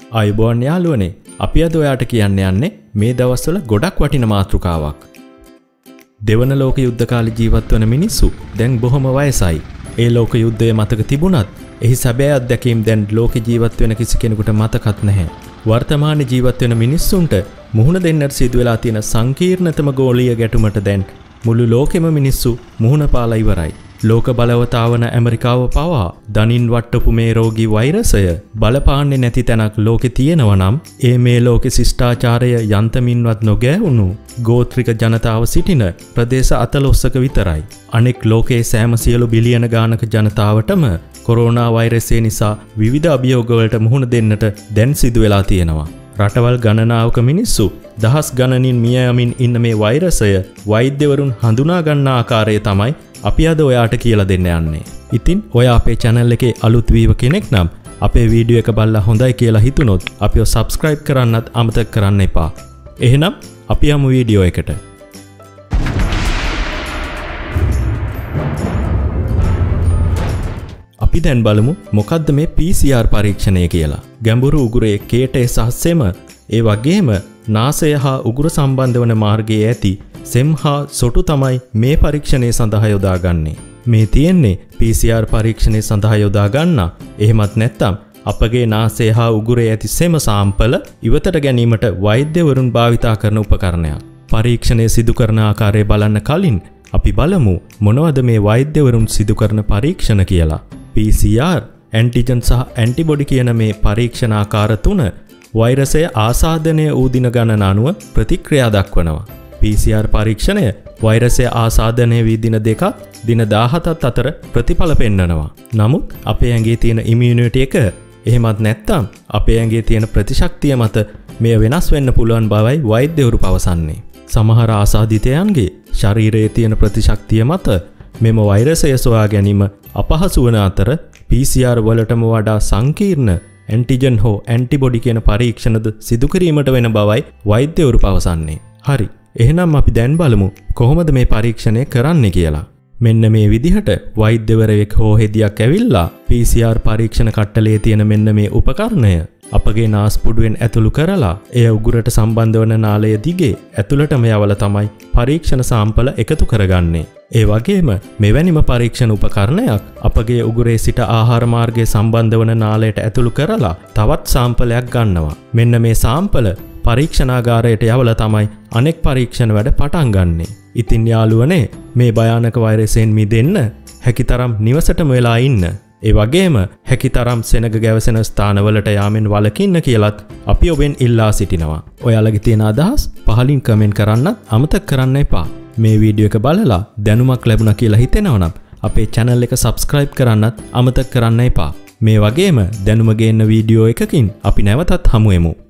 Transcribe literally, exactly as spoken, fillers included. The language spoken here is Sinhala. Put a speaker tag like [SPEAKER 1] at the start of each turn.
[SPEAKER 1] ආයුබෝවන් යාළුවනේ. අපි අද ඔයාට කියන්න යන්නේ මේ දවස්වල ගොඩක් වටින මාතෘකාවක්. දෙවන ලෝක යුද්ධ කාලේ ජීවත් වන මිනිස්සු දැන් බොහොම වයසයි. ඒ ලෝක යුද්ධයේ මතක තිබුණත් එහි සැබෑ අත්දැකීම් දැන් ලෝකේ ජීවත් වෙන කිසි කෙනෙකුට මතකත් නැහැ. වර්තමානයේ ජීවත් වෙන මිනිස්සුන්ට මුහුණ දෙන්නට සිදු වෙලා තියෙන සංකීර්ණතම ගෝලීය ගැටුමට දැන් මුළු ලෝකෙම මිනිස්සු මුහුණ පාලා ඉවරයි. ලෝක බලවතාවන ඇමරිකාව පවා දනින් වට්ටපු මේ රෝගී වෛරසය බලපාන්නේ නැති තැනක් ලෝකේ තියෙනවා නම් ඒ මේ ලෝකේ ශිෂ්ටාචාරය යන්තමින්වත් නොගෑවුණු ගෝත්‍රික ජනතාව සිටින ප්‍රදේශ අතලොස්සක විතරයි. අනෙක් ලෝකයේ සෑම සියලු බිලියන ගානක ජනතාවටම කොරෝනා වෛරසය නිසා විවිධ අභියෝගවලට මුහුණ දෙන්නට දැන් සිදු වෙලා තියෙනවා. රටවල් ගණනාවක මිනිස්සු දහස් ගණනින් මිය යමින් ඉන්න මේ වෛරසය වෛද්‍යවරුන් හඳුනා ගන්න ආකාරය තමයි අපි අද ඔයාට කියලා දෙන්න යන්නේ. ඉතින් ඔයා අපේ channel එකේ අලුත් වීව කෙනෙක් නම් අපේ වීඩියෝ එක බලලා හොඳයි කියලා හිතුනොත් අපිව subscribe කරන්නත් අමතක කරන්න එපා. එහෙනම් අපි යමු වීඩියෝ එකට. අපි දැන් බලමු මොකද්ද මේ P C R පරීක්ෂණය කියලා. ගැඹුරු උගුරේ කේටේ සහ සෙම ඒ වගේම නාසය හා උගුර සම්බන්ධ වන මාර්ගයේ ඇති සෙම් හා සොටු තමයි මේ පරීක්ෂණය සඳහා යොදාගන්නේ. මේ තියෙන්නේ P C R පරීක්ෂණය සඳහා යොදා ගන්න. එහෙමත් නැත්නම් අපගේ නාසය හා උගුරේ ඇති සෙම සාම්පල ඉවතට ගැනීමට වෛද්‍යවරුන් භාවිතා කරන උපකරණයක්. පරීක්ෂණය සිදු කරන ආකාරය බලන්න කලින් අපි බලමු මොනවද මේ වෛද්‍යවරුන් සිදු කරන පරීක්ෂණ කියලා. P C R, ඇන්ටිජන් සහ ඇන්ටිබොඩි කියන මේ පරීක්ෂණ ආකාර තුන වෛරසය ආසාදනය වූ දින ගණන අනුව ප්‍රතික්‍රියා දක්වනවා. P C R පරීක්ෂණය වෛරසය ආසාදනය වී දින දෙකක් දින දාහතත් අතර ප්‍රතිඵල පෙන්වනවා. නමුත් අපේ ඇඟේ තියෙන ඉමුනිටි එක එහෙමත් නැත්නම් අපේ ඇඟේ තියෙන ප්‍රතිශක්තිය මත මෙය වෙනස් වෙන්න පුළුවන් බවයි වෛද්‍යවරු පවසන්නේ. සමහර ආසාදිතයන්ගේ ශරීරයේ තියෙන ප්‍රතිශක්තිය මත මෙම වෛරසය සොයා ගැනීම අපහසු වන අතර P C R වලටම වඩා සංකීර්ණ ඇන්ටිජන් හෝ ඇන්ටිබොඩි කියන පරීක්ෂණද සිදු කිරීමට වෙන බවයි වෛද්‍යවරු පවසන්නේ. හරි. එහෙනම් අපි දැන් බලමු කොහොමද මේ පරීක්ෂණය කරන්නේ කියලා. මෙන්න මේ විදිහට වෛද්‍යවරයෙක් හෝ හෙදියක් ඇවිල්ලා P C R පරීක්ෂණ කට්ටලේ තියෙන මෙන්න මේ උපකරණය අපගේ නාස්පුඩුවෙන් ඇතුළු කරලා එය උගුරට සම්බන්ධ වන නාලය දිගේ ඇතුළටම යවලා තමයි පරීක්ෂණ සාම්පල එකතු කරගන්නේ. ඒ වගේම මෙවැනිම පරීක්ෂණ උපකරණයක් අපගේ උගුරේ සිට ආහාර මාර්ගයේ සම්බන්ධ වන නාලයට ඇතුළු කරලා තවත් සාම්පලයක් ගන්නවා. මෙන්න මේ සාම්පල පරීක්ෂණාගාරයට යවලා තමයි අනෙක් පරීක්ෂණ වැඩ පටන් ගන්නෙ. ඉතින් යාළුවනේ මේ භයානක වෛරසයෙන් මිදෙන්න හැකිතරම් නිවසටම වෙලා ඉන්න. ඒ වගේම හැකිතරම් සෙනග ගැවසෙන ස්ථානවලට යාමෙන් වළකින්න කියලත් අපි ඔබෙන් ඉල්ලා සිටිනවා. ඔයාලගේ තියෙන අදහස් පහලින් කමෙන්ට් කරන්නත් අමතක කරන්න එපා. මේ වීඩියෝ එක බලලා දැනුමක් ලැබුණා කියලා හිතෙනවා නම් අපේ channel එක subscribe කරන්නත් අමතක කරන්න එපා. මේ වගේම දැනුම ගේන්න වීඩියෝ එකකින් අපි නැවතත් හමු වෙමු.